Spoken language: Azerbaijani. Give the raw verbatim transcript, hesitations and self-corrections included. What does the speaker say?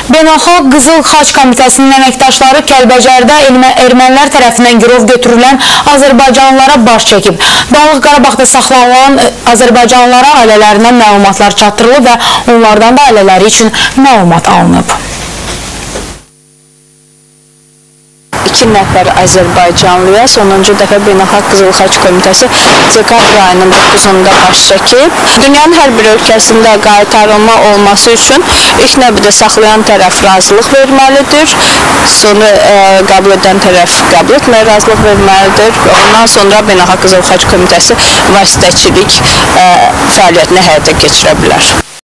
Beynəlxalq Qızıl Xaç Komitəsinin əməkdaşları Kəlbəcərdə ermənilər tərəfindən girov götürülən azərbaycanlılara baş çəkib. Dağlıq Qarabağda saxlanılan azərbaycanlılara ailələrindən məlumatlar çatdırılıb və onlardan da ailələri üçün məlumat alınıb. İki nəfər Azərbaycanlıya sonuncu dəfə Beynəlxalq Qızıl Xaç Komitəsi dekabr ayının doqquzunda baş çəkib. Dünyanın hər bir ölkəsində qaytarılma olması üçün ilk növbədə saxlayan tərəf razılıq verməlidir. Sonra e, qəbul edən tərəf qəbul etməyə razılıq verməlidir. Ondan sonra Beynəlxalq Qızıl Xaç Komitəsi vasitəçilik e, fəaliyyətini həyata keçirə bilər.